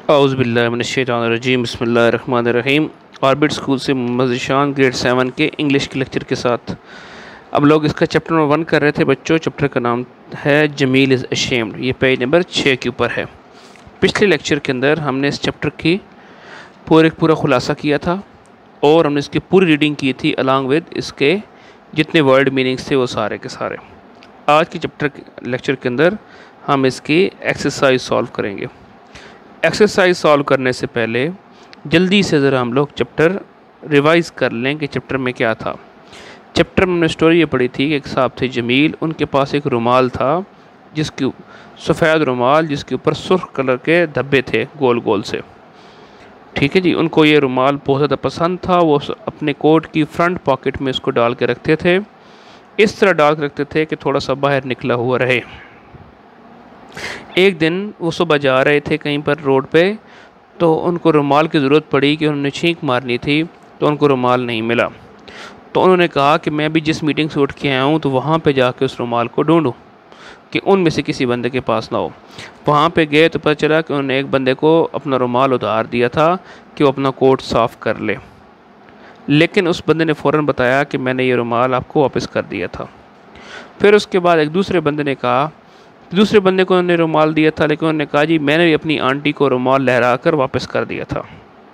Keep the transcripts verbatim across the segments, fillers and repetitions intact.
औज़ुबिल्लाहिमिनश्शैतानिर्रजीम बिस्मिल्लाहिर्रहमानिर्रहीम। Orbit school से Mohammad Zeeshan grade seven के इंग्लिश के लेक्चर के साथ अब लोग इसका चैप्टर नंबर वन कर रहे थे बच्चों। चैप्टर का नाम है जमील इज़ अशेम्ड। ये पेज नंबर छः के ऊपर है। पिछले लेक्चर के अंदर हमने इस चैप्टर की पूरे पूरा खुलासा किया था और हमने इसकी पूरी रीडिंग की थी अलॉन्ग विद इसके जितने वर्ड मीनिंग्स थे वो सारे के सारे। आज की चैप्टर लेक्चर के अंदर हम इसकी एक्सरसाइज सॉल्व करेंगे। एक्सरसाइज सॉल्व करने से पहले जल्दी से ज़रा हम लोग चैप्टर रिवाइज़ कर लें कि चैप्टर में क्या था। चैप्टर में हमने स्टोरी ये पढ़ी थी कि एक साहब थे जमील, उनके पास एक रुमाल था जिसके सफ़ेद रुमाल जिसके ऊपर सुर्ख कलर के धब्बे थे गोल गोल से। ठीक है जी, उनको ये रुमाल बहुत ज़्यादा पसंद था। वो अपने कोट की फ्रंट पॉकेट में इसको डाल के रखते थे, इस तरह डाल के रखते थे कि थोड़ा सा बाहर निकला हुआ रहे। एक दिन वो सुबह जा रहे थे कहीं पर रोड पे, तो उनको रुमाल की ज़रूरत पड़ी कि उन्होंने छींक मारनी थी, तो उनको रुमाल नहीं मिला। तो उन्होंने कहा कि मैं भी जिस मीटिंग से उठ के आया हूँ तो वहाँ पे जाके उस रुमाल को ढूंढूँ कि उनमें से किसी बंदे के पास ना हो। वहाँ पे गए तो पता चला कि उन्होंने एक बंदे को अपना रुमाल उधार दिया था कि वो अपना कोट साफ़ कर ले, लेकिन उस बंदे ने फ़ौरन बताया कि मैंने ये रुमाल आपको वापस कर दिया था। फिर उसके बाद एक दूसरे बंदे ने कहा, दूसरे बंदे को उन्होंने रुमाल दिया था, लेकिन उन्होंने कहा जी मैंने भी अपनी आंटी को रुमाल लहरा कर वापस कर दिया था।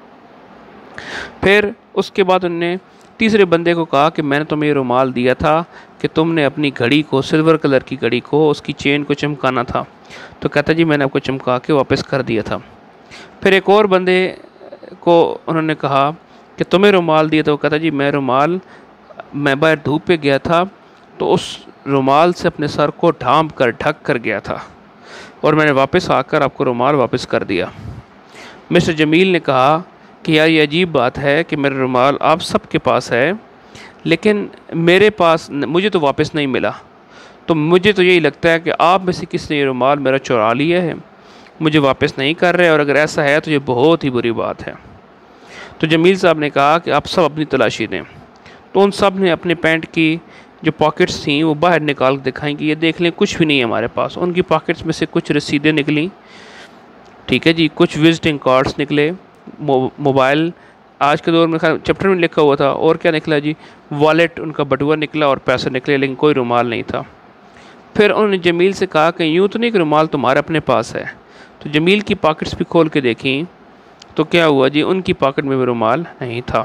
फिर उसके बाद उन्होंने तीसरे बंदे को कहा कि मैंने तुम्हें ये रुमाल दिया था कि तुमने अपनी घड़ी को, सिल्वर कलर की घड़ी को, उसकी चेन को चमकाना था, तो कहता जी मैंने आपको चमका के वापस कर दिया था। फिर एक और बंदे को उन्होंने कहा कि तुम्हें रुमाल दिया था, वो कहता जी मैं रुमाल मैं बाहर धूप पे गया था तो उस रुमाल से अपने सर को ढांप कर ढक कर गया था और मैंने वापस आकर आपको रुमाल वापस कर दिया। मिस्टर जमील ने कहा कि यार ये अजीब बात है कि मेरा रुमाल आप सबके पास है, लेकिन मेरे पास मुझे तो वापस नहीं मिला। तो मुझे तो यही लगता है कि आप में से किसी ने ये रुमाल मेरा चुरा लिया है, मुझे वापस नहीं कर रहे, और अगर ऐसा है तो ये बहुत ही बुरी बात है। तो जमील साहब ने कहा कि आप सब अपनी तलाशी दें। तो उन सब ने अपने पैंट की जो पॉकेट्स थी वो बाहर निकाल के दिखाएं कि ये देख लें कुछ भी नहीं है हमारे पास। उनकी पॉकेट्स में से कुछ रसीदें निकली, ठीक है जी, कुछ विजिटिंग कार्ड्स निकले, मो, मोबाइल आज के दौर में चैप्टर में लिखा हुआ था, और क्या निकला जी, वॉलेट उनका बटुआ निकला और पैसे निकले, लेकिन कोई रुमाल नहीं था। फिर उन्होंने जमील से कहा कि यूँ तो नहीं कि रुमाल तुम्हारे अपने पास है। तो जमील की पॉकेट्स भी खोल के देखी तो क्या हुआ जी, उनकी पॉकेट में भी रुमाल नहीं था।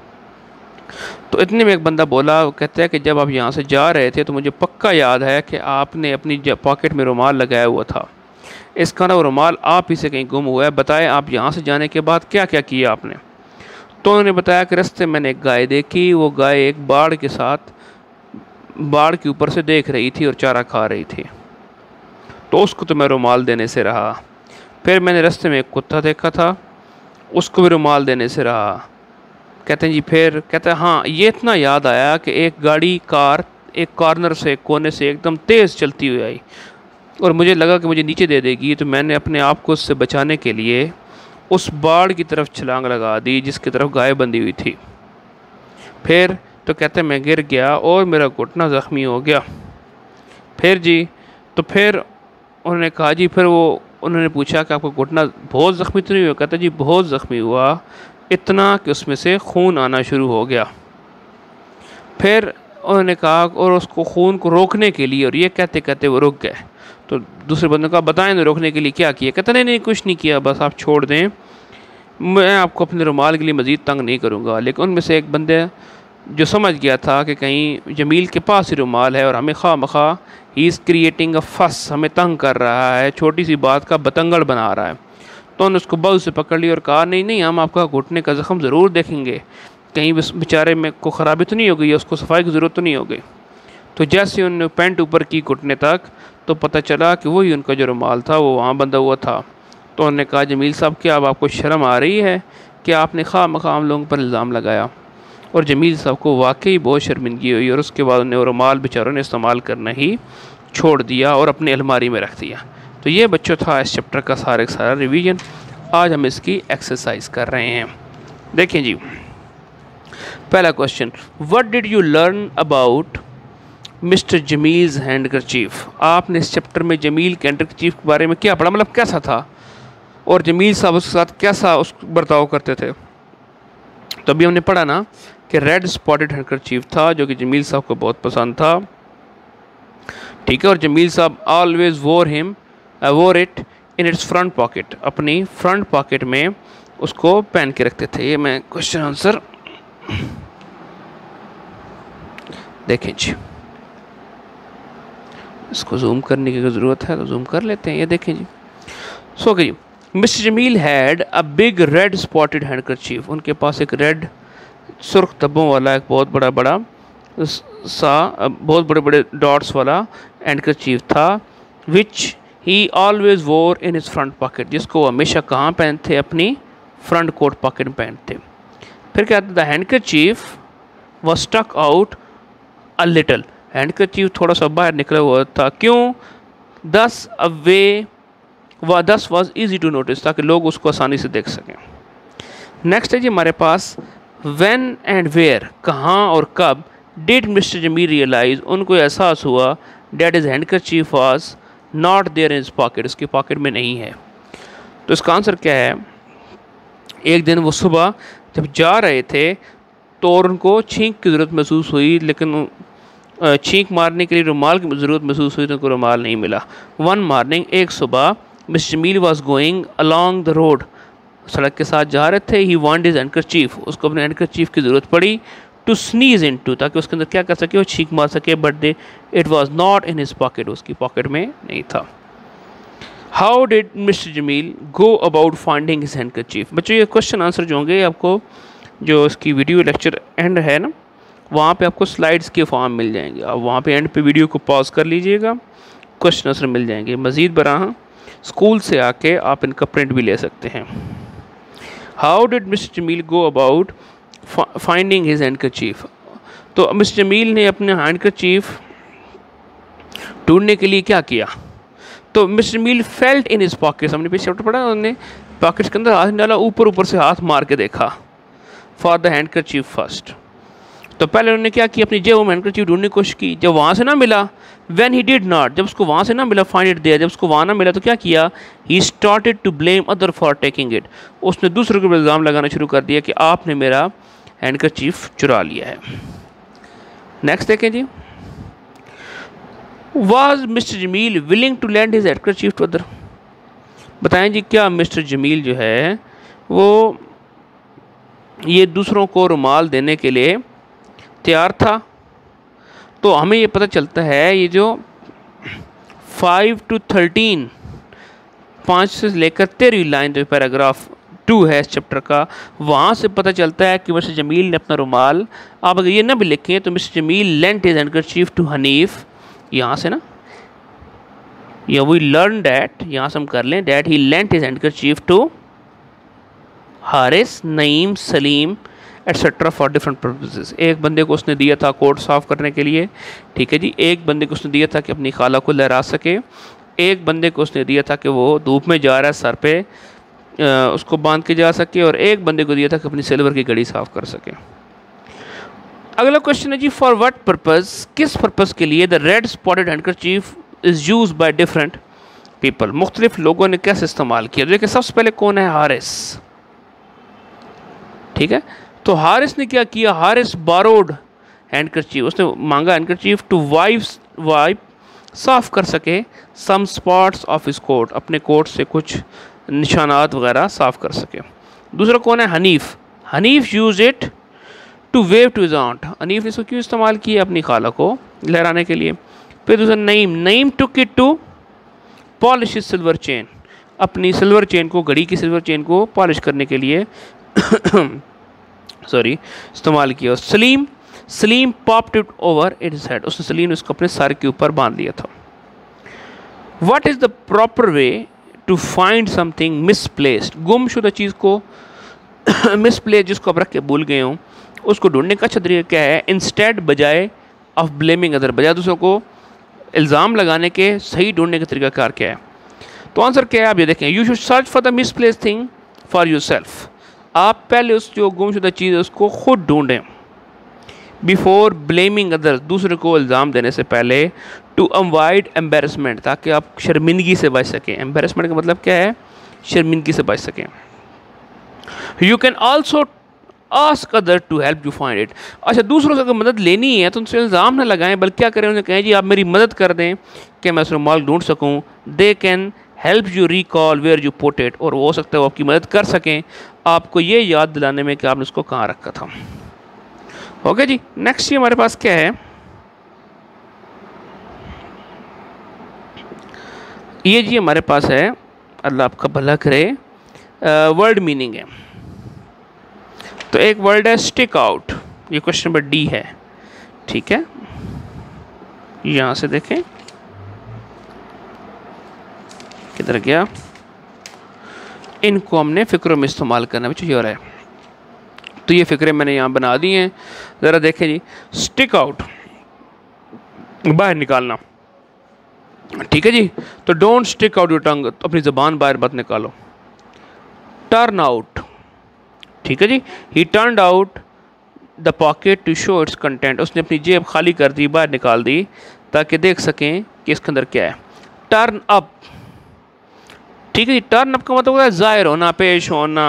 तो इतने में एक बंदा बोला, वो कहता है कि जब आप यहाँ से जा रहे थे तो मुझे पक्का याद है कि आपने अपनी पॉकेट में रुमाल लगाया हुआ था, इसका ना वो रुमाल आप ही से कहीं गुम हुआ है। बताएं आप यहाँ से जाने के बाद क्या क्या किया आपने। तो उन्होंने बताया कि रास्ते मैंने एक गाय देखी, वो गाय एक बाड़ के साथ बाड़ के ऊपर से देख रही थी और चारा खा रही थी, तो उसको तो मैं रुमाल देने से रहा। फिर मैंने रास्ते में एक कुत्ता देखा था, उसको भी रुमाल देने से रहा। कहते हैं जी, फिर कहते हैं हाँ ये इतना याद आया कि एक गाड़ी कार एक कॉर्नर से, कोने से एकदम तेज़ चलती हुई आई और मुझे लगा कि मुझे नीचे दे देगी, तो मैंने अपने आप को उससे बचाने के लिए उस बाड़ की तरफ छलांग लगा दी जिसकी तरफ गाय बंधी हुई थी। फिर तो कहते हैं मैं गिर गया और मेरा घुटना ज़ख्मी हो गया। फिर जी तो फिर उन्होंने कहा जी, फिर वो उन्होंने पूछा कि आपका घुटना बहुत ज़ख्मी तो नहीं हुआ। कहता जी बहुत ज़ख्मी हुआ, इतना कि उसमें से खून आना शुरू हो गया। फिर उन्होंने कहा और उसको खून को रोकने के लिए, और ये कहते कहते वो रुक गए। तो दूसरे बंदे का बताएं ना रोकने के लिए क्या किया। कहते नहीं नहीं कुछ नहीं किया, बस आप छोड़ दें, मैं आपको अपने रुमाल के लिए मज़ीद तंग नहीं करूँगा। लेकिन उनमें से एक बंदे जो समझ गया था कि कहीं जमील के पास ही रुमाल है और हमें खा मखा ही इज़ क्रिएटिंग अ फस, हमें तंग कर रहा है, छोटी सी बात का बतंगड़ बना रहा है, तो उन्होंने उसको बाजू से पकड़ लिया और कहा नहीं नहीं हम आपका घुटने का ज़ख्म ज़रूर देखेंगे, कहीं बेचारे में को ख़राबी तो नहीं हो गई, उसको सफाई की ज़रूरत तो नहीं हो गई। तो जैसे उन्होंने पैंट ऊपर की घुटने तक, तो पता चला कि वही उनका जो रुमाल था वो वहाँ बंधा हुआ था। तो उन्होंने कहा जमील साहब क्या अब आपको शर्म आ रही है कि आपने खा मखा हम लोगों पर इल्ज़ाम लगाया। और जमील साहब को वाकई बहुत शर्मिंदगी हुई और उसके बाद उन्हें वो रुमाल बेचारों ने इस्तेमाल करना ही छोड़ दिया और अपनी अलमारी में रख दिया। तो ये बच्चों था इस चैप्टर का सारा सारा रिवीजन। आज हम इसकी एक्सरसाइज कर रहे हैं। देखें जी, पहला question, what did you learn about mister Jamil's handkerchief. आपने इस चैप्टर में जमील के हैंडकरचीफ के बारे में क्या पढ़ा, मतलब कैसा था। और जमील साहब उसके साथ कैसा उस बर्ताव करते थे। तो अभी हमने पढ़ा ना कि रेड स्पॉटेड हैंडकरचीफ था जो कि जमील साहब को बहुत पसंद था, ठीक है। और जमील साहब always wore him wore it in its front pocket, अपनी फ्रंट पॉकेट में उसको पहन के रखते थे। ये मैं क्वेश्चन आंसर देखें जी, इसको जूम करने की ज़रूरत है तो जूम कर लेते हैं। ये देखें जी, so okay, mister Jamil had a big red spotted handkerchief, उनके पास एक रेड सुर्ख धब्बों वाला एक बहुत बड़ा बड़ा सा बहुत बड़े बड़े डॉट्स वाला हैंडकरचीफ था, विच ही ऑलवेज वोर इन हिज फ्रंट पॉकेट, जिसको वो हमेशा कहाँ पहनते, अपनी फ्रंट कोट पॉकेट में पहनते। फिर क्या, the handkerchief was stuck out a little, handkerchief थोड़ा सा बाहर निकला हुआ था, क्यों, दस अवे व दस वॉज ईजी टू नोटिस, ताकि लोग उसको आसानी से देख सकें। नेक्स्ट है जी हमारे पास व्हेन एंड वेयर, कहाँ और कब डिड मिस्टर जमील रियलाइज, उनको एहसास हुआ that is handkerchief was not there in his pocket, उसकी पॉकेट में नहीं है। तो इसका आंसर क्या है, एक दिन वो सुबह जब जा रहे थे तो और उनको छींक की ज़रूरत महसूस हुई, लेकिन छींक मारने के लिए रुमाल की ज़रूरत महसूस हुई तो उनको रुमाल नहीं मिला। वन मॉर्निंग, एक सुबह, mister Jamil was going along the road, सड़क के साथ जा रहे थे, ही वांट हिज हैंडकरचीफ, उसको अपने हैंडकरचीफ की ज़रूरत पड़ी, टू स्नीज इन टू, ताकि उसके अंदर क्या कर सके, वो छींक मार सके, but they it was not in his pocket, उसकी पॉकेट में नहीं था। How did mister Jamil go about finding his handkerchief. बच्चों ये क्वेश्चन आंसर जो होंगे आपको, जो इसकी वीडियो लेक्चर एंड है ना, वहाँ पे आपको स्लाइड्स के फॉर्म मिल जाएंगे, आप वहाँ पे एंड पे वीडियो को पॉज कर लीजिएगा, क्वेश्चन आंसर मिल जाएंगे। मज़ीद बराह स्कूल से आके आप इनका प्रिंट भी ले सकते हैं। How did mister Jamil go about finding his handkerchief, तो मिस्टर जमील ने अपने हैंडकरचीफ ढूंढने के लिए क्या किया, तो mister Jamil felt in his pockets, हमने पीछे चैप्टर पढ़ा, उन्होंने पॉकेट्स के अंदर हाथ डाला, ऊपर ऊपर से हाथ मार के देखा, फॉर द हैंडकरचीफ फर्स्ट, तो पहले उन्होंने क्या किया, अपनी जेब में हैंडकरचीफ ढूंढने की कोशिश की, जब वहाँ से ना मिला, व्हेन ही डिड नॉट, जब उसको वहाँ से ना मिला, फाइंड इट देयर, जब उसको वहाँ ना मिला तो क्या किया, he started to blame other for taking it, उसने दूसरों के ऊपर इल्ज़ाम लगाना शुरू कर दिया कि आपने मेरा हैंडकरचीफ चुरा लिया है। नेक्स्ट देखें जी, was mister Jamil willing to lend his handkerchief to other, बताएं जी क्या मिस्टर जमील जो है वो ये दूसरों को रुमाल देने के लिए तैयार था। तो हमें ये पता चलता है, ये जो फाइव टू थर्टीन पाँच से लेकर तेरहवीं लाइन जो पैराग्राफ टू है इस चैप्टर का, वहाँ से पता चलता है कि मिस्टर जमील ने अपना रुमाल, आप अगर ये ना भी लिखें तो mister Jamil lent his handkerchief to Hanif, यहाँ से ना, या वी लर्न डैट, यहाँ से हम कर लें that he lent his handkerchief to Haris, Naeem, Saleem etcetera for different purposes. एक बंदे को उसने दिया था कोट साफ़ करने के लिए, ठीक है जी, एक बंदे को उसने दिया था कि अपनी खाला को लहरा सके, एक बंदे को उसने दिया था कि वो धूप में जा रहा है सर पे आ, उसको बांध के जा सके, और एक बंदे को दिया था कि अपनी सिल्वर की घड़ी साफ़ कर सके। अगला क्वेश्चन है जी, फॉर व्हाट पर्पज़, किस पर्पज़ के लिए the red spotted handkerchief is use by different people, मुख्तलिफ लोगों ने कैसे इस्तेमाल किया। देखिए सबसे पहले कौन है, हारिस, ठीक है, तो हारिस ने क्या किया, हारिस बारोड हैंडकरचीफ, उसने मांगा हैंडकरचीफ टू वाइप वाइप साफ़ कर सके some spots of his coat, अपने कोट से कुछ निशानात वगैरह साफ़ कर सके। दूसरा कौन है, Hanif, Hanif use it to wave to his aunt, Hanif ने इसको क्यों इस्तेमाल किया, अपनी खाला को लहराने के लिए। फिर दूसरा Naeem, Naeem took it to polish his silver chain, अपनी सिल्वर चेन को, घड़ी की सिल्वर चेन को पॉलिश करने के लिए सॉरी इस्तेमाल किया। Saleem, Saleem popped it over its head, उसने सलीम इसको अपने सर के ऊपर बांध लिया था। What is the proper way to find something misplaced, गुमशुदा चीज़ को मिसप्लेस जिसको आप रख के भूल गए हों, उसको ढूंढने का अच्छा तरीका क्या है, इंस्टेड बजाय ऑफ ब्लेमिंग अदर, बजाय दूसरों को इल्ज़ाम लगाने के सही ढूंढने का तरीका कार क्या है। तो आंसर क्या है आप ये देखें, you should search for the misplace thing for yourself, आप पहले उस जो गुमशुदा चीज़ है उसको खुद ढूंढें, बिफोर ब्लेमिंग अदर्स, दूसरे को इल्ज़ाम देने से पहले, टू अवॉइड एम्बेरसमेंट, ताकि आप शर्मिंदगी से बच सकें। एम्बेरसमेंट का मतलब क्या है, शर्मिंदगी से बच सकें। You can also ask other to help you find it. अच्छा, दूसरों से अगर मदद लेनी है तो उनसे इल्ज़ाम ना लगाएं, बल्कि क्या करें, उन्हें कहें जी आप मेरी मदद कर दें कि मैं उस रुमाल ढूंढ सकूं। They can help you recall where you put it, और वो हो सकता है वो आपकी मदद कर सकें आपको ये याद दिलाने में कि आपने उसको कहाँ रखा था। ओके जी, नेक्स्ट ये हमारे पास क्या है, ये जी हमारे पास है, अल्लाह आपका भला करे, वर्ड मीनिंग है। तो एक वर्ड है स्टिक आउट, ये क्वेश्चन नंबर डी है, ठीक है। यहाँ से देखें किधर गया, इनको हमने फ़िक्रों में इस्तेमाल करना भी चाहिए हो रहा है। तो ये फ़िक्रे मैंने यहाँ बना दी हैं, ज़रा देखें जी। स्टिक आउट, बाहर निकालना, ठीक है जी। तो don't stick out your tongue, अपनी ज़बान बाहर मत निकालो। टर्न आउट, ठीक है जी। He turned out the pocket to show its content, उसने अपनी जेब खाली कर दी, बाहर निकाल दी ताकि देख सकें कि इसके अंदर क्या है। टर्न अप, ठीक है जी। टर्न अप का मतलब होता है ज़ाहिर होना, पेश होना।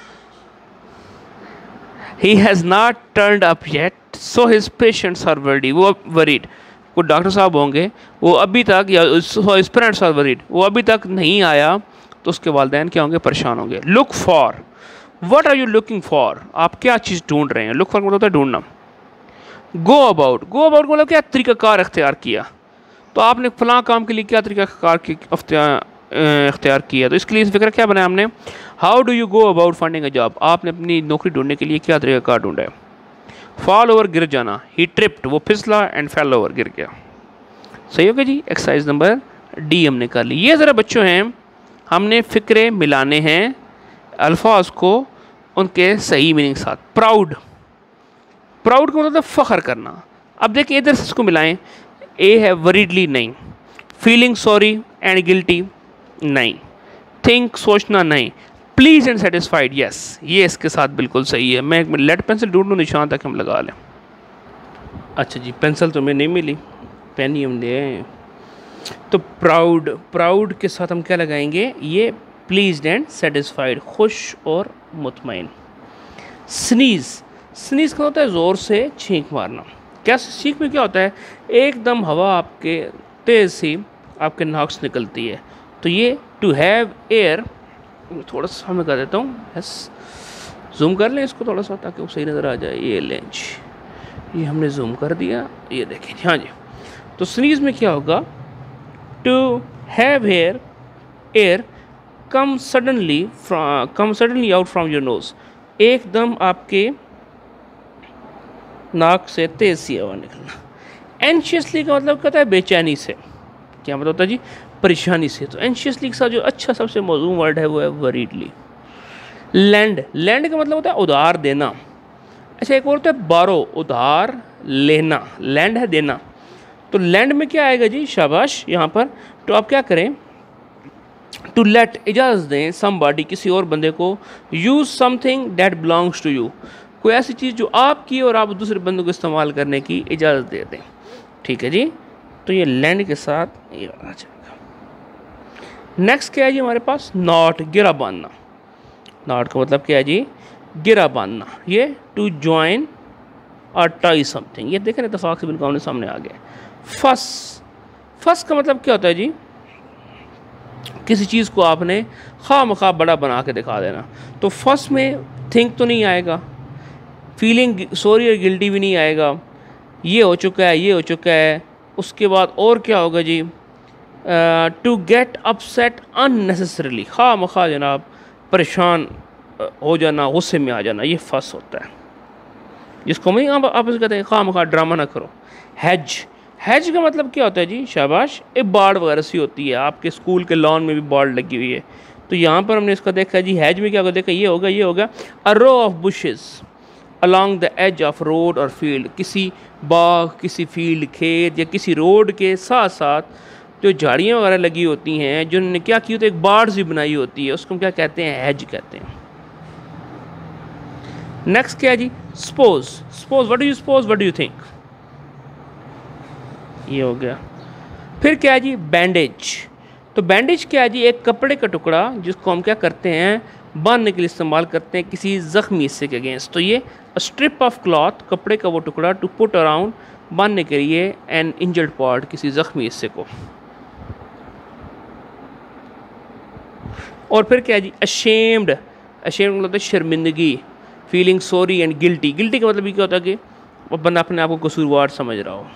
He has not turned up yet so his patients are worried, वो वरीड, कोई डॉक्टर साहब होंगे वो अभी तक, या हिज पेरेंट्स आर वरीड, वो अभी तक नहीं आया, तो उसके वालिदैन क्या होंगे, परेशान होंगे। Look for, what are you looking for, आप क्या चीज़ ढूंढ रहे हैं। लुक फॉर मतलब होता है ढूंढना। गो अबाउट, गो अबाउट मतलब क्या तरीक़ाकार अख्तियार किया, तो आपने फलां काम के लिए क्या तरीक़ाकार इख्तियार किया, तो इसके लिए इस फिक्र क्या बनाया हमने, how do you go about finding a job, आपने अपनी नौकरी ढूंढने के लिए क्या तरीक़ाकार ढूंढा है। फॉल ओवर, गिर जाना, ही ट्रिप्ड, वो फिसला, एंड फेल ओवर, गिर गया। सही हो गया जी। एक्सरसाइज नंबर डी हमने कर ली। ये ज़रा बच्चों हैं, हमने फ़िक्रे मिलाने हैं अल्फाज को उनके सही मीनिंग साथ। प्राउड, प्राउड का मतलब फ़ख्र करना। अब देखिए इधर से इसको मिलाएं, ए है वरीडली, नहीं। फीलिंग सॉरी एंड गिल्टी, नहीं। थिंक, सोचना, नहीं। प्लीज एंड सेटिस्फाइड, यस, ये इसके साथ बिल्कुल सही है। मैं एक लेड पेंसिल ढूंढ लूँ निशान तक हम लगा लें। अच्छा जी, पेंसिल तो हमें नहीं मिली, पेन ही हम ले आए। तो प्राउड, प्राउड के साथ हम क्या लगाएंगे, ये प्लीज्ड एंड सेटिस्फाइड, खुश और मुतमईन। स्नीज, स्नीज का होता है ज़ोर से छींक मारना। क्या छींक में क्या होता है, एकदम हवा आपके तेज़ सी आपके नाक से निकलती है, तो ये टू हैव एयर, थोड़ा सा मैं कर देता हूँ, यस, जूम कर लें इसको थोड़ा सा ताकि वो सही नज़र आ जाए। ये लेंज, ये हमने जूम कर दिया, ये देखें, हाँ जी। तो स्नीज में क्या होगा, to have air, air come suddenly from, come suddenly out from your nose, एकदम आपके नाक से तेज़ सी हवा निकलना। एंशियसली का मतलब कहता है बेचैनी से, क्या मतलब होता है जी, परेशानी से। तो एंशियसली के साथ जो अच्छा सबसे मौजूद वर्ड है वो है वरीडली। लैंड, लैंड का मतलब होता है उधार देना। अच्छा, एक और होता है बारो, उधार लेना, लैंड है देना। तो लैंड में क्या आएगा जी, शाबाश यहाँ पर। तो आप क्या करें, टू लेट, इजाज़त दें, समबॉडी, किसी और बंदे को, use something that belongs to you, कोई ऐसी चीज़ जो आपकी और आप दूसरे बंदे को इस्तेमाल करने की इजाज़त दे दें, ठीक है जी। तो ये लैंड के साथ ये आ जाएगा। नेक्स्ट क्या है जी हमारे पास, नॉट, गिरा बांधना। नॉट का मतलब क्या है जी, गिरा बांधना। ये टू ज्वाइन और टाई समथिंग, ये देखें इत्तेफाक से बिल्कुल आमने सामने आ गया। फस, फस का मतलब क्या होता है जी, किसी चीज़ को आपने खामखा बड़ा बना के दिखा देना। तो फस में थिंक तो नहीं आएगा, फीलिंग सॉरी और गिल्टी भी नहीं आएगा, ये हो चुका है, ये हो चुका है। उसके बाद और क्या होगा जी, टू गेट अपसेट अननेसेसरीली, खामखा जनाब परेशान हो जाना, गुस्से में आ जाना, ये फस होता है, जिसको मैं आप आपस कहते हैं खामखा ड्रामा ना करो। हैज, हैज का मतलब क्या होता है जी, शाबाश, एक बाड़ वगैरह सी होती है, आपके स्कूल के लॉन में भी बाड़ लगी हुई है। तो यहाँ पर हमने इसका देखा जी, हैज में क्या होगा, देखा ये होगा, ये होगा a row of bushes along the edge of road और फील्ड, किसी बाग, किसी फील्ड, खेत या किसी रोड के साथ साथ जो झाड़ियाँ वगैरह लगी होती हैं, जिन्होंने क्या की होती है, एक बाड़ सी बनाई होती है, उसको क्या कहते हैं, हैज कहते हैं। नेक्स्ट क्या है जी, suppose, suppose, what do you suppose, what do you think, ये हो गया। फिर क्या है जी, बैंडेज, तो बैंडेज क्या है जी, एक कपड़े का टुकड़ा जिसको हम क्या करते हैं, बांधने के लिए इस्तेमाल करते हैं किसी ज़ख्मी हिस्से के अगेंस्ट। तो ये स्ट्रिप ऑफ क्लॉथ, कपड़े का वो टुकड़ा, टू पुट अराउंड, बांधने के लिए एन इंजर्ड पार्ट, किसी ज़ख्मी हिस्से को। और फिर क्या है जी, अशेम्ड, अशेम्ड मतलब है शर्मिंदगी, feeling sorry and guilty. Guilty का मतलब ये क्या होता है कि वो बंदा अपने आप को कसूरवार समझ रहा हो।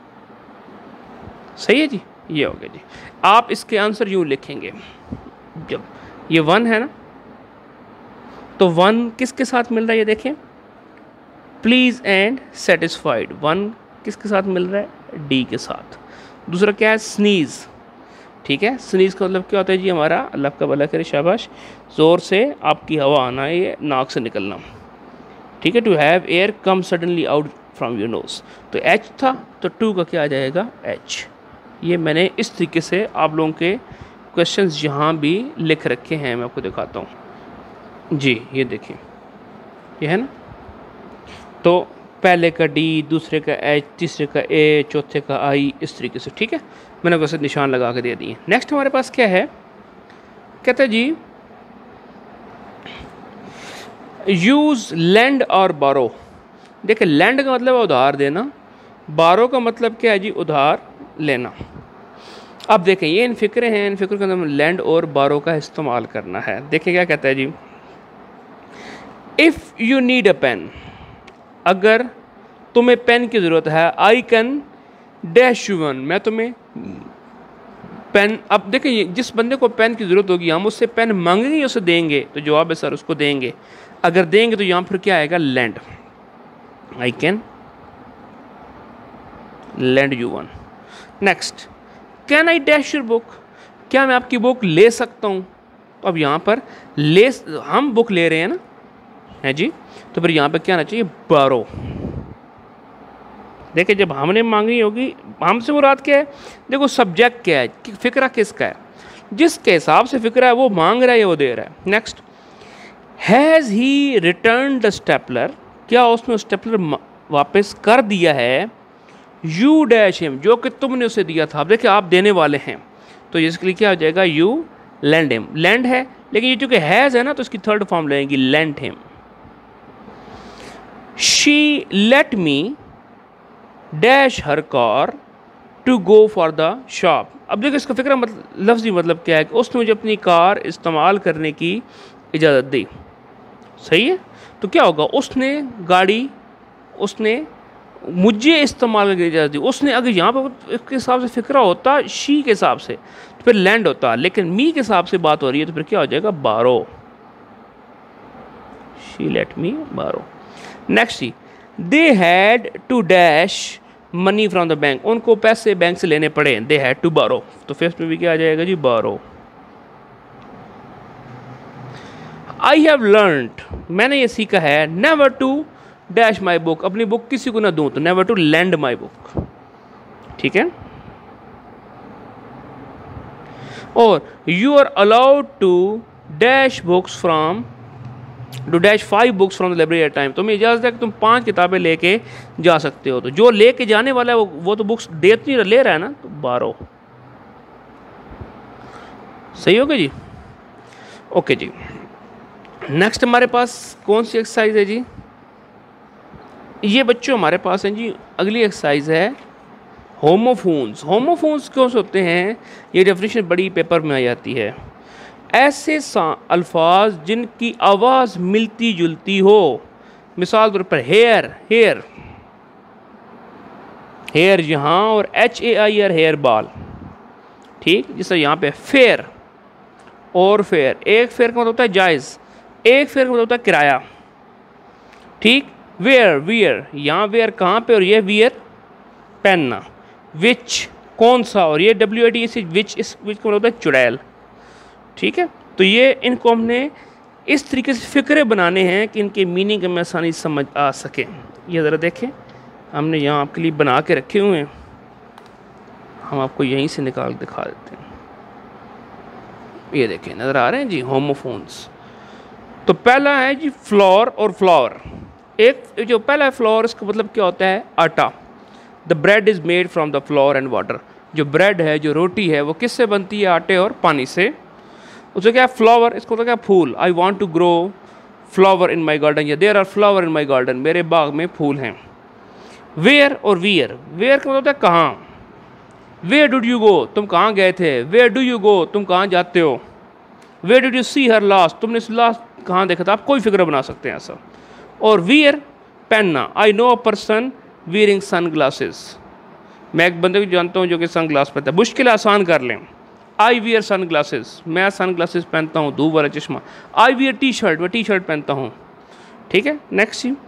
सही है जी, ये हो गया जी। आप इसके आंसर यूँ लिखेंगे, जब ये वन है ना, तो वन किसके साथ मिल रहा है, ये देखें, प्लीज़ एंड सेटिस्फाइड, वन किसके साथ मिल रहा है, डी के साथ। दूसरा क्या है, स्नीज़, ठीक है, स्नीज़ का मतलब क्या होता है जी, हमारा अल्लाह का भला करे, शाबाश, ज़ोर से आपकी हवा आना, ये नाक से निकलना, ठीक है। To have air come suddenly out from your nose, तो एच था, तो टू का क्या आ जाएगा, एच। ये मैंने इस तरीके से आप लोगों के क्वेश्चंस यहाँ भी लिख रखे हैं, मैं आपको दिखाता हूँ जी। ये देखिए, ये है ना, तो पहले का डी, दूसरे का एच, तीसरे का ए, चौथे का आई, इस तरीके से, ठीक है। मैंने वैसे निशान लगा के दे दिए। नेक्स्ट हमारे पास क्या है, कहता है जी यूज़ लैंड और बारो। देखिए, लैंड का मतलब है उधार देना, बारो का मतलब क्या है जी, उधार लेना। अब देखें, ये इन फ़िक्रे हैं, इन फ़िक्र के अंदर लैंड और बारो का इस्तेमाल करना है। देखिए क्या कहता है जी, if you need a pen, अगर तुम्हें पेन की ज़रूरत है, I can dash you one, मैं तुम्हें पेन। अब देखिए, जिस बंदे को पेन की ज़रूरत होगी, हम उससे पेन मांगेंगे, उसे देंगे, तो जवाब है सर उसको देंगे। अगर देंगे तो यहाँ फिर क्या आएगा, lend, I can lend you one. Next, can I dash your book, क्या मैं आपकी बुक ले सकता हूँ। तो अब यहाँ पर ले, हम बुक ले रहे हैं ना, है जी, तो फिर यहाँ पर क्या आना चाहिए, बारो। देखिए, जब हमने मांगी होगी, हमसे मुराद क्या है, देखो सब्जेक्ट क्या है, कि फ़िक्रा किसका है, जिसके हिसाब से फ़िक्रा है वो मांग रहा है या वो दे रहा है। Next, has he return the stapler, क्या उसने स्टेपलर वापस कर दिया है, यू डैश हिम, जो कि तुमने उसे दिया था। अब देखिए, आप देने वाले हैं, तो इसके लिए क्या हो जाएगा, यू लैंड हिम। लैंड है, लेकिन ये चूँकि हैज़ है ना, तो इसकी थर्ड फॉर्म लेंगी, lend him. She let me dash her car to go for the shop. अब देखो, इसका फिक्र मतलब लफ्ज़ी मतलब क्या है, कि उसने मुझे अपनी कार इस्तेमाल करने की इजाज़त दी। सही है, तो क्या होगा, उसने गाड़ी, उसने मुझे इस्तेमाल करने की इजाज़त दी। उसने, अगर यहाँ पर इसके हिसाब से फिक्रा होता शी के हिसाब से, तो फिर लैंड होता, लेकिन मी के हिसाब से बात हो रही है, तो फिर क्या हो जाएगा, बारो, she let me borrow. Next he, they had to dash money from the bank, उनको पैसे बैंक से लेने पड़े, दे हैड टू बारो, तो फिफ्थ में भी क्या आ जाएगा जी, बारो। आई हैव लर्नड, मैंने ये सीखा है, never to dash my book, अपनी बुक किसी को ना दूं, तो never to lend my book, ठीक है। और you are allowed to dash books from two dash five books from the library at time, तुम्हें इजाज़त है कि तुम पांच किताबें लेके जा सकते हो। तो जो लेके जाने वाला है वो, वो तो बुक्स दे नहीं ले रहा है ना, तो बारो। सही हो गया जी, ओके जी। नेक्स्ट हमारे पास कौन सी एक्सरसाइज है जी, ये बच्चों हमारे पास हैं जी, अगली एक्सरसाइज है होमोफोन्स। होमोफोन्स कौन से होते हैं, ये डेफिनेशन बड़ी पेपर में आ जाती है, ऐसे अल्फाज जिनकी आवाज़ मिलती जुलती हो। मिसाल तौर पर हेयर, हेयर हेयर यहाँ, और H A I R, hair बाल, ठीक। जैसे यहाँ पे फेयर और फेयर, एक फेयर का मतलब होता है जायज़, एक फेयर का मतलब होता है किराया, ठीक। वेयर, वियर, यहाँ वेयर कहाँ पे, और ये वियर पहनना। विच, कौन सा, और ये W A T S, which, इस विच का मतलब होता है चुड़ैल, ठीक है। तो ये इनको हमने इस तरीके से फ़िक्रे बनाने हैं कि इनके मीनिंग हमें आसानी से समझ आ सके। ये ज़रा देखें, हमने यहाँ आपके लिए बना के रखे हुए हैं, हम आपको यहीं से निकाल दिखा देते हैं। ये देखें, नज़र आ रहे हैं जी, होमोफोन्स। तो पहला है जी फ्लोर और फ्लावर। एक जो पहला है फ्लोर, इसका मतलब क्या होता है, आटा। The bread is made from the flour and water, जो ब्रेड है, जो रोटी है, वो किससे बनती है? आटे और पानी से। उसे क्या है? फ्लावर। इसको तो क्या? फूल। I want to grow flower in my garden, या there are flower in my garden, मेरे बाग में फूल हैं। वेयर और वियर, वेयर का मतलब होता है कहाँ। वेयर डू यू गो, तुम कहाँ गए थे। वेयर डू यू गो, तुम कहाँ जाते हो। Where did you see her last, तुमने लास्ट कहाँ देखा था। आप कोई फिक्र बना सकते हैं ऐसा। और वियर, पहनना। I know a person wearing sunglasses, मैं एक बंदे को जानता हूँ जो कि सन ग्लास पहनता है। मुश्किल आसान कर लें। आई वियर सन ग्लासेस, मैं सन ग्लासेस पहनता हूँ, धूप वाला चश्मा। आई वियर टी शर्ट, मैं टी शर्ट पहनता हूँ। ठीक है, नेक्स्ट जी।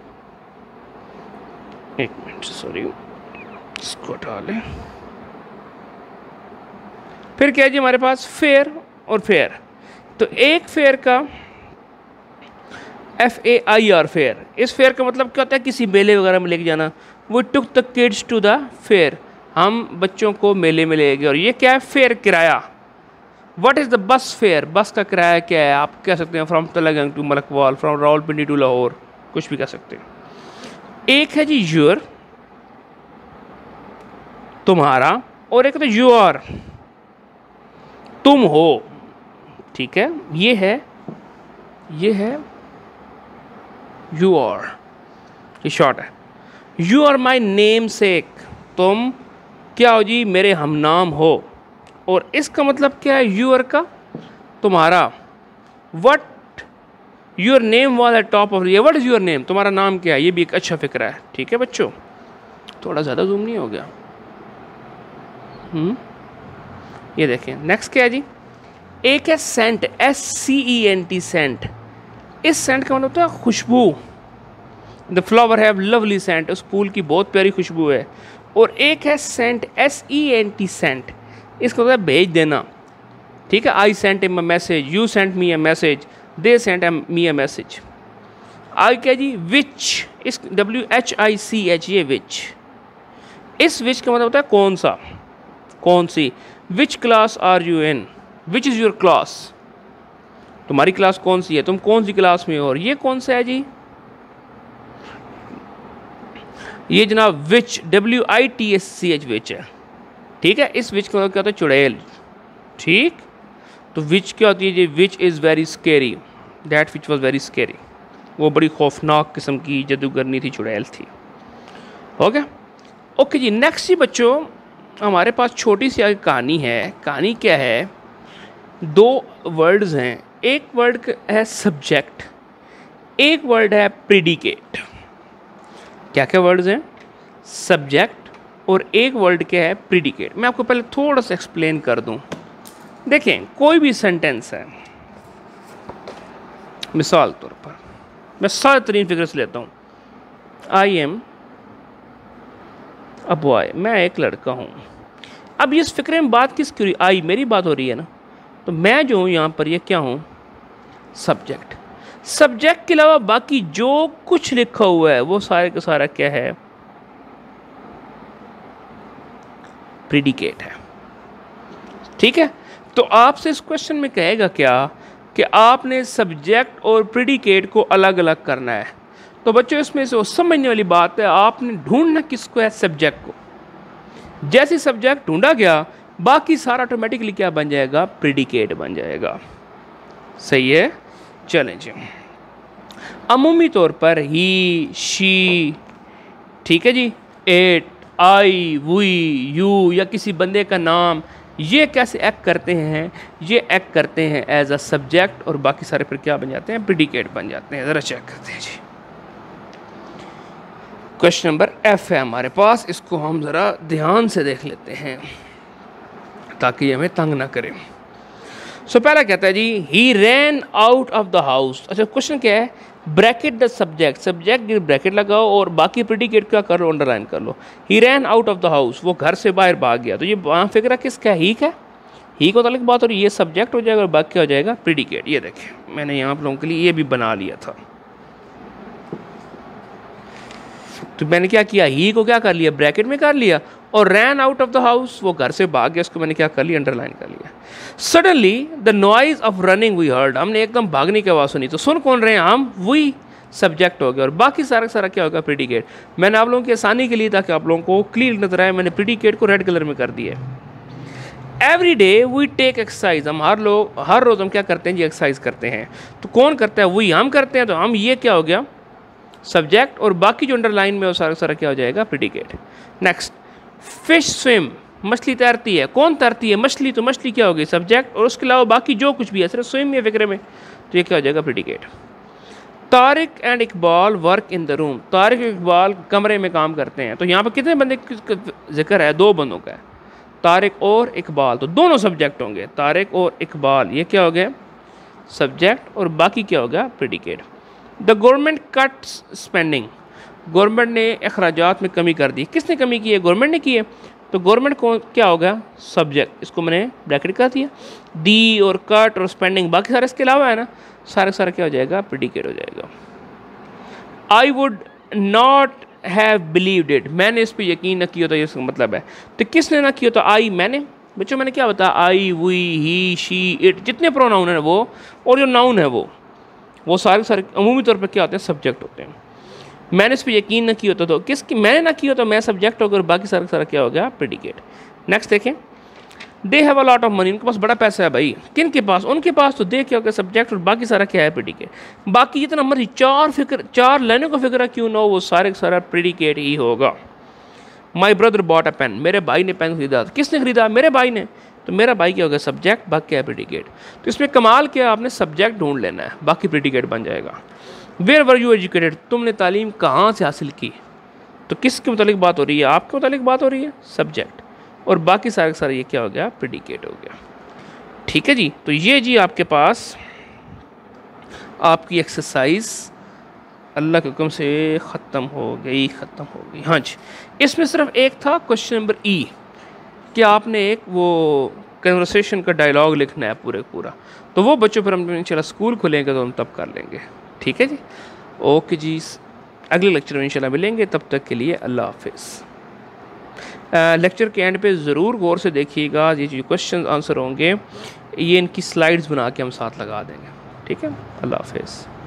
एक मिनट, सॉरी, इसको हटा लें। फिर क्या है जी हमारे पास? फेयर और फेयर। तो एक फेयर का F A I R, fair. इस फेयर का मतलब क्या होता है? किसी मेले वगैरह में लेके जाना। वो took the kids to the fair, हम बच्चों को मेले में ले गए। और ये क्या है? फेयर, किराया। What is the bus fare, bus का किराया क्या है? आप कह सकते हैं from Talagang to Malakwal, from Rawalpindi to Lahore, कुछ भी कह सकते हैं। एक है जी योर, तुम्हारा, और एक तो यू आर, तुम हो। ठीक है, ये है ये है यू आर, ये शॉर्ट है। You are my namesake, तुम क्या हो जी? मेरे हमनाम हो। और इसका मतलब क्या है? यू आर का तुम्हारा। What your name was at top of ये, वट इज़ योर नेम, तुम्हारा नाम क्या है? ये भी एक अच्छा फिक्र है। ठीक है बच्चों, थोड़ा ज़्यादा जूम नहीं हो गया। हम्म ये देखें, नेक्स्ट क्या है जी? एक है Saint, S C E N T, scent. इस सेंट का मतलब होता है खुशबू। The flower have lovely scent, उस फूल की बहुत प्यारी खुशबू है। और एक है Saint, S E N T, sent. इसका मतलब भेज देना। ठीक है, I sent them a message, you sent me a message, they sent me a message. I क्या जी? विच, इस W H I C H, ये विच। इस विच का मतलब होता है कौन सा, कौन सी। Which class are you in, which is your class, तुम्हारी क्लास कौन सी है, तुम कौन सी क्लास में हो। और ये कौन सा है जी? ये जनाब witch, W I T C H एच, विच है। ठीक है, इस विच का क्या होता है? चुड़ैल। ठीक, तो विच क्या होती है जी? Witch is very scary, that witch was very scary, वो बड़ी खौफनाक किस्म की जादूगरनी थी, चुड़ैल थी। हो गया? ओके जी, नेक्स्ट जी बच्चों, हमारे पास छोटी सी आगे कहानी है। कहानी क्या है? दो वर्ड्स हैं, एक वर्ड है सब्जेक्ट, एक वर्ड है प्रेडिकेट। क्या क्या वर्ड्स हैं? सब्जेक्ट और एक वर्ड क्या है? प्रेडिकेट। मैं आपको पहले थोड़ा सा एक्सप्लेन कर दूं। देखें, कोई भी सेंटेंस है, मिसाल तौर पर मैं सारे तरीन फिगर से लेता हूँ। आई एम अ बॉय, मैं एक लड़का हूँ। अब इस फिक्रे में बात किसकी हो रही? आई, मेरी बात हो रही है ना। तो मैं जो हूँ यहाँ पर, ये क्या हूँ? सब्जेक्ट। सब्जेक्ट के अलावा बाकी जो कुछ लिखा हुआ है वो सारे का सारा क्या है? प्रेडिकेट है। ठीक है, तो आपसे इस क्वेश्चन में कहेगा क्या कि आपने सब्जेक्ट और प्रेडिकेट को अलग अलग करना है। तो बच्चों इसमें से वो समझने वाली बात है, आपने ढूंढना किसको है? सब्जेक्ट को। जैसे सब्जेक्ट ढूंढा गया, बाकी सारा ऑटोमेटिकली क्या बन जाएगा? प्रेडिकेट बन जाएगा। सही है, चलें जी। अमूमी तौर पर ही, शी, ठीक है जी, एट, आई, वी, यू, या किसी बंदे का नाम, ये कैसे एक्ट करते हैं? ये एक्ट करते हैं एज अ सब्जेक्ट, और बाकी सारे फिर क्या बन जाते हैं? प्रेडिकेट बन जाते हैं। ज़रा चेक करते हैं जी। क्वेश्चन नंबर एफ है हमारे पास, इसको हम ज़रा ध्यान से देख लेते हैं ताकि हमें तंग ना करें। सो so, पहला कहता है जी, he ran out of the house. अच्छा, क्वेश्चन क्या है? Bracket the subject, subject bracket लगाओ और बाकी प्रेडिकेट क्या कर लो? अंडरलाइन कर लो। He ran out of the house, वो घर से बाहर भाग गया। तो ये वहाँ फिक्र किसका है? ही का, ही को ताल्लुक बात, और ये सब्जेक्ट हो जाएगा और बाकी क्या हो जाएगा? प्रेडिकेट। ये देखें, मैंने यहाँ आप लोगों के लिए ये भी बना लिया था। तो मैंने क्या किया? ही को क्या कर लिया? ब्रैकेट में कर लिया। और ran out of the house, वो घर से भाग गया, उसको मैंने क्या कर लिया? अंडरलाइन कर लिया। Suddenly the noise of running we heard, हमने एकदम भागने की आवाज़ सुनी। तो सुन कौन रहे हैं हम? वी सब्जेक्ट हो गया, और बाकी सारा सारा क्या होगा? प्रेडिकेट। मैंने आप लोगों की आसानी के लिए, ताकि आप लोगों को क्लियर नजर आए, मैंने प्रेडिकेट को रेड कलर में कर दिया है। Every day we take exercise, हम हर लोग हर रोज़ हम क्या करते हैं जी, एक्सरसाइज करते हैं। तो कौन करता है, वही हम करते हैं। तो हम, ये क्या हो गया सब्जेक्ट, और बाकी जो अंडरलाइन में वो सारा सारा क्या हो जाएगा प्रेडिकेट। नेक्स्ट, फिश स्विम, मछली तैरती है। कौन तैरती है, मछली। तो मछली क्या होगी सब्जेक्ट, और उसके अलावा बाकी जो कुछ भी है सिर्फ स्विम या फिक्रे में, तो ये क्या हो जाएगा predicate. Tariq and Iqbal work in the room, Tariq और इकबाल कमरे में काम करते हैं। तो यहाँ पर कितने बंदे का जिक्र है, दो बंदों का है, तारिक और इकबाल। तो दोनों सब्जेक्ट होंगे, तारिक और इकबाल, ये क्या हो गया सब्जेक्ट, और बाकी क्या हो गया predicate. The government cuts spending, government ने अखराजात में कमी कर दी। किसने कमी की है, गवर्नमेंट ने की है। तो गवर्नमेंट को क्या हो गया सब्जेक्ट, इसको मैंने ब्रैकेट कर दिया। दी और कट और स्पेंडिंग बाकी सारे इसके अलावा है ना, सारे सारा क्या हो जाएगा प्रेडिकेट हो जाएगा। I would not have believed it, मैंने इस पर यकीन न किया, तो ये इसका मतलब है। तो किसने ना किया, तो आई, मैंने। बच्चों मैंने क्या बताया, I, we, he, she, it, जितने प्रोनाउन है वो, और जो नाउन है वो वो सारे सारे अमूमी तौर पर क्या होते हैं सब्जेक्ट होते हैं। मैंने इस पर यकीन न किया होता, तो किसकी, मैंने ना किया तो मैं सब्जेक्ट होकर, बाकी सारा सारा क्या हो गया प्रेडिकेट। नेक्स्ट देखें, they have a lot of money, उनके पास बड़ा पैसा है भाई। किन के पास, उनके पास। तो दे क्या हो गया सब्जेक्ट, और बाकी सारा क्या है प्रेडिकेट। बाकी जितना मर्जी चार फिक्र चार लाइनों का फिक्र क्यों ना हो, वो सारे सारा प्रेडिकेट ही होगा। My brother bought a pen, मेरे भाई ने पेन खरीदा। किसने खरीदा, मेरे भाई ने। तो मेरा भाई क्या हो गया सब्जेक्ट, बाकी क्या है प्रेडिकेट। तो इसमें कमाल क्या, आपने सब्जेक्ट ढूंढ लेना है, बाकी प्रेडिकेट बन जाएगा। वेयर वर यू एजुकेटेड, तुमने तालीम कहाँ से हासिल की। तो किसके मुतालिक बात हो रही है, आपके मुतालिक बात हो रही है सब्जेक्ट, और बाकी सारे सारे ये क्या हो गया प्रेडिकेट हो गया। ठीक है जी। तो ये जी आपके पास आपकी एक्सरसाइज अल्लाह के हुक्म से ख़त्म हो गई ख़त्म हो गई हाँ जी। इसमें सिर्फ एक था क्वेश्चन नंबर ई, कि आपने एक वो कन्वर्सेशन का डायलॉग लिखना है पूरे पूरा। तो वो बच्चों पर हम इंशाल्लाह स्कूल खुलेंगे तो हम तब कर लेंगे। ठीक है जी, ओके जी, अगले लेक्चर में इंशाल्लाह मिलेंगे। तब तक के लिए अल्लाह हाफिज़। लेक्चर के एंड पे ज़रूर गौर से देखिएगा, ये जो क्वेश्चन आंसर होंगे ये इनकी स्लाइड्स बना के हम साथ लगा देंगे। ठीक है, अल्लाह हाफिज़।